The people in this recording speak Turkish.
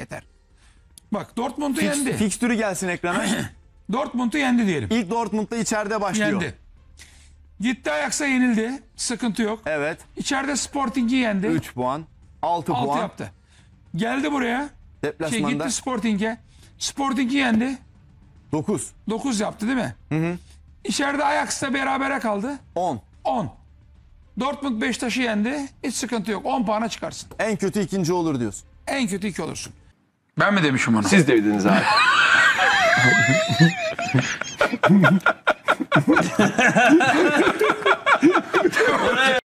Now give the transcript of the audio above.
Yeter. Bak Dortmund'u yendi. Fikstürü gelsin ekrana. Dortmund'u yendi diyelim. İlk Dortmund'da içeride başlıyor. Yendi. Gitti Ajax'a yenildi. Sıkıntı yok. Evet. İçeride Sporting'i yendi. 3 puan. 6 6 puan. yaptı. Geldi buraya. Deplasmanda Gitti Sporting'e. Sporting'i yendi. 9. 9 yaptı değil mi? Hı. İçeride Ajax'la berabere kaldı. 10. 10. Dortmund Beşiktaş'ı yendi. Hiç sıkıntı yok. 10 puana çıkarsın. En kötü ikinci olur diyorsun. En kötü 2 olursun. Ben mi demişim onu? Siz dediniz abi.